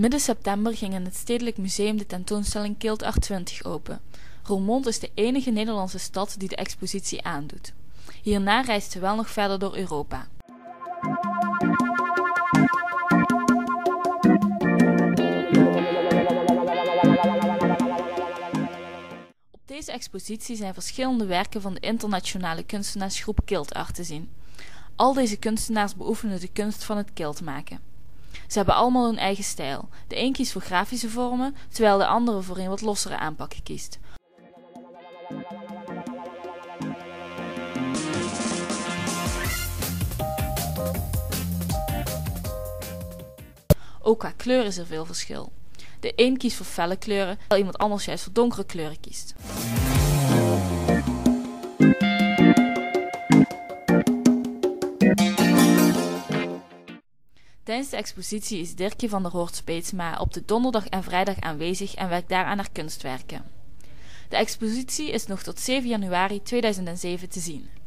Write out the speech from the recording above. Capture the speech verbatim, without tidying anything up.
Midden september ging in het Stedelijk Museum de tentoonstelling Kilt-Art twintig open. Roermond is de enige Nederlandse stad die de expositie aandoet. Hierna reist ze wel nog verder door Europa. Op deze expositie zijn verschillende werken van de internationale kunstenaarsgroep Kilt-Art te zien. Al deze kunstenaars beoefenen de kunst van het kilt maken. Ze hebben allemaal hun eigen stijl. De een kiest voor grafische vormen, terwijl de andere voor een wat lossere aanpakken kiest. Ook qua kleur is er veel verschil. De een kiest voor felle kleuren, terwijl iemand anders juist voor donkere kleuren kiest. Tijdens de expositie is Dirkje van der Hoort-Speetsma op de donderdag en vrijdag aanwezig en werkt daaraan naar kunstwerken. De expositie is nog tot zeven januari tweeduizend zeven te zien.